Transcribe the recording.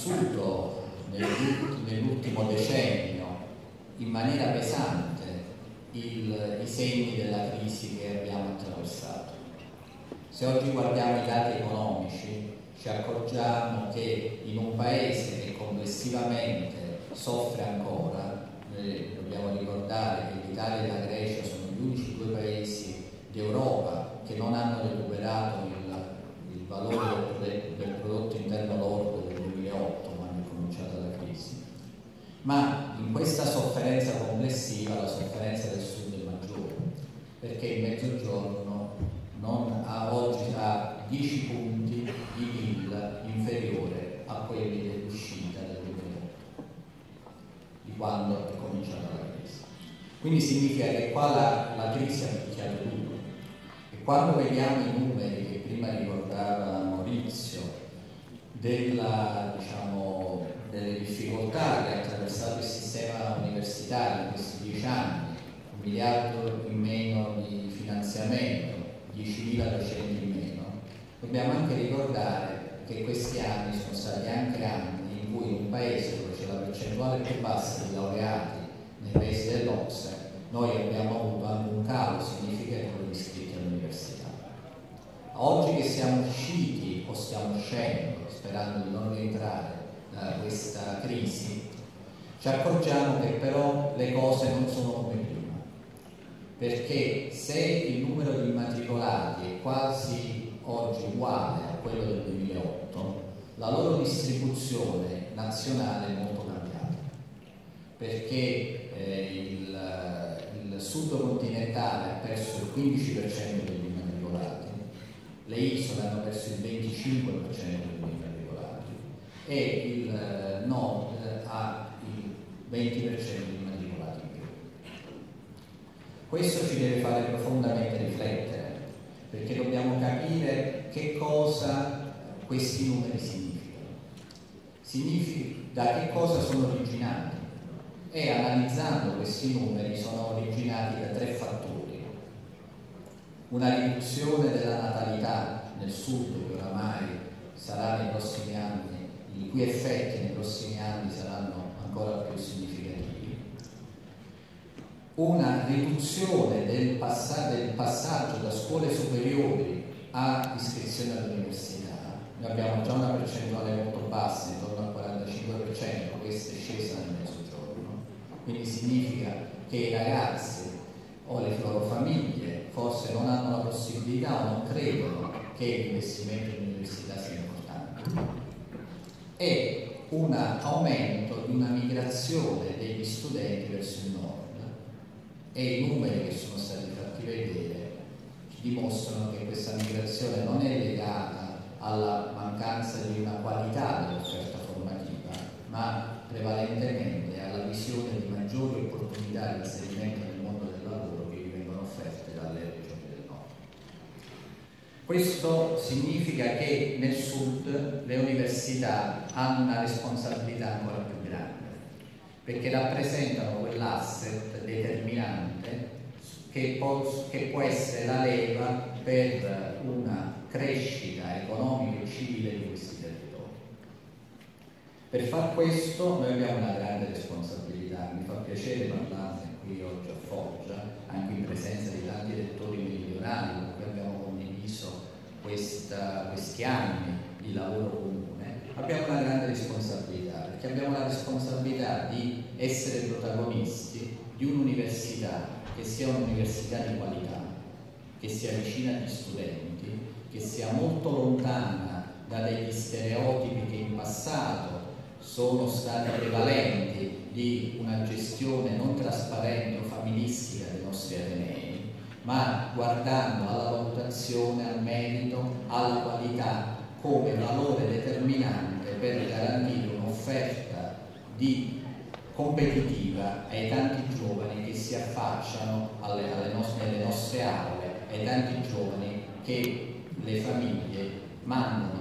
vissuto nell'ultimo decennio in maniera pesante i segni della crisi che abbiamo attraversato. Se oggi guardiamo i dati economici ci accorgiamo che in un paese che complessivamente soffre ancora, noi dobbiamo ricordare che l'Italia e la Grecia sono gli unici due paesi d'Europa che non hanno recuperato il valore del prodotto interno lordo del 2008 quando è cominciata la crisi, ma in questa sofferenza complessiva la sofferenza del sud è maggiore, perché il Mezzogiorno oggi ha 10 punti di PIL inferiore a quelli dell'uscita del 2008, di quando è cominciata la crisi. Quindi significa che qua la crisi ha picchiato duro, e quando vediamo i numeri che prima ricordava Maurizio delle difficoltà che ha attraversato il sistema universitario in questi 10 anni, 1 miliardo in meno di finanziamento, 10.000 docenti in meno, dobbiamo anche ricordare che questi anni sono stati anche anni in cui in un paese dove c'è la percentuale più bassa di laureati nei paesi dell'OCSE, noi abbiamo avuto anche un calo significativo di iscritti all'università. Oggi che siamo usciti o stiamo uscendo, sperando di non rientrare da questa crisi, ci accorgiamo che però le cose non sono come prima, perché se il numero di immatricolati è quasi oggi uguale a quello del 2008, la loro distribuzione nazionale è molto cambiata, perché il sud continentale ha perso il 15% degli immatricolati, le isole hanno perso il 25% degli immatricolati e il nord ha il 20% di immatricolati in più. Questo ci deve fare profondamente riflettere, perché dobbiamo capire che cosa questi numeri significano, da che cosa sono originati, e analizzando questi numeri sono originati da 3 fattori: una riduzione della natalità nel sud che oramai sarà nei prossimi anni, i cui effetti nei prossimi anni saranno ancora più significativi, una riduzione del passaggio da scuole superiori a iscrizione all'università. Noi abbiamo già una percentuale molto bassa, intorno al 45%, questa è scesa nel Mezzogiorno, quindi significa che i ragazzi o le loro famiglie forse non hanno la possibilità o non credono che l'investimento in università sia importante, e un aumento di una migrazione degli studenti verso il nord, e i numeri che sono stati fatti vedere ci dimostrano che questa migrazione non è legata alla mancanza di una qualità dell'offerta formativa, ma prevalentemente alla visione di maggiori opportunità di inserimento nel mondo del lavoro che gli vengono offerte dalle regioni del nord. Questo significa che nel sud le università hanno una responsabilità ancora più grande, perché rappresentano quell'asset determinante che può essere la leva per una crescita economica e civile di questi territori. Per far questo noi abbiamo una grande responsabilità. Mi fa piacere parlarne qui oggi a Foggia, anche in presenza di tanti rettori meridionali con cui abbiamo condiviso questi anni di lavoro comune. Abbiamo una grande responsabilità, perché abbiamo la responsabilità di essere protagonisti di un'università che sia un'università di qualità, che sia vicina agli studenti, che sia molto lontana da degli stereotipi che in passato sono stati prevalenti di una gestione non trasparente o familistica dei nostri atenei, ma guardando alla valutazione, al merito, alla qualità come valore determinante per garantire un'offerta competitiva ai tanti giovani che si affacciano nelle nostre aule, ai tanti giovani che le famiglie mandano